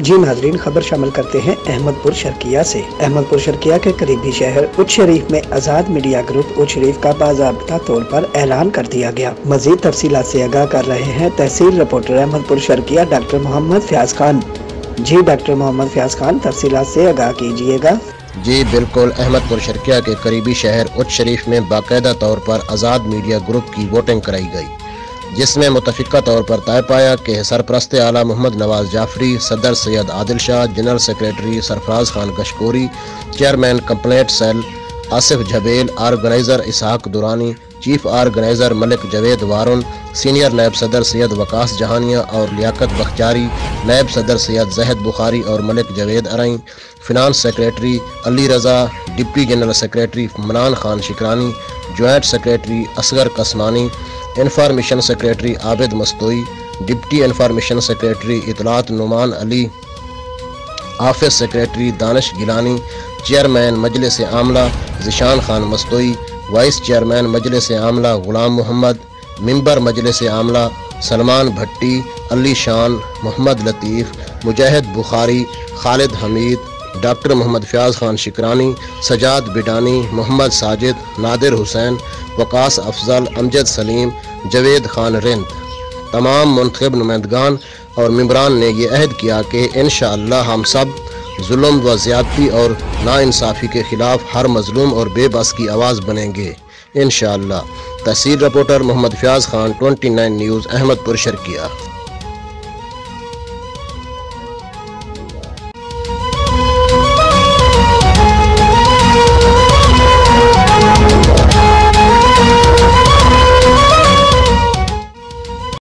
جی ناظرین، خبر شامل کرتے ہیں احمد پور شرقیہ سے۔ احمد پور شرقیہ کے قریبی شہر اچ شریف میں آزاد میڈیا گروپ اچ شریف کا باضابطہ طور پر اعلان کر دیا گیا۔ مزید تفصیلات سے آگاہ کر رہے ہیں تحصیل reporter Ahmadpur Sharqia doctor Muhammad Fayyaz Khan. جی ڈاکٹر محمد فیاض خان، تفصیلات سے آگاہ کیجیے گا۔ جی بالکل، احمد پور شرقیہ کے قریبی شہر اچ شریف میں باقاعدہ طور پر آزاد میڈیا گروپ کی ووٹنگ کرائی گئی، جس میں متفقہ طور پر طے پایا کہ سرپرست اعلیٰ محمد نواز جعفری، صدر Syed Adil Shah, general secretary Sarfraz Khan Gashkori, chairman complaint cell Asif Jhabel, organiser Ishaq Durrani, chief organiser Malik Javed Waran, senior نیب صدر سید وقاص جہانیہ اور لیاقت بختیاری، نیب صدر سید زہد بخاری اور Malik Javed Arain, finance secretary Ali Raza, deputy general secretary Mannan Khan Shakrani, joint secretary Asghar Qasmani, information secretary Abid Mastoi, deputy information secretary اطلاعات Noman Ali, office secretary Danish Gilani, chairman مجلس عاملہ ذیشان خان مستوئی، وائس چیئرمین مجلس عاملہ غلام محمد، ممبر مجلس عاملہ سلمان بھٹی، علی شان، محمد لطیف، مجاہد بخاری، خالد حمید، ڈاکٹر محمد فیاض خان شکرانی، سجاد بڈانی، محمد ساجد، نادر حسین، وقاص افضل، امجد سلیم، جوید خان رند۔ تمام منتخب نمائندگان اور ممبران نے یہ عہد کیا کہ انشاءاللہ ہم سب ظلم و زیادتی اور ناانصافی کے خلاف ہر مظلوم اور بے بس کی آواز بنیں گے انشاءاللہ۔ تحصیل reporter Muhammad Fayyaz Khan, 29 news, Ahmadpur Sharqia.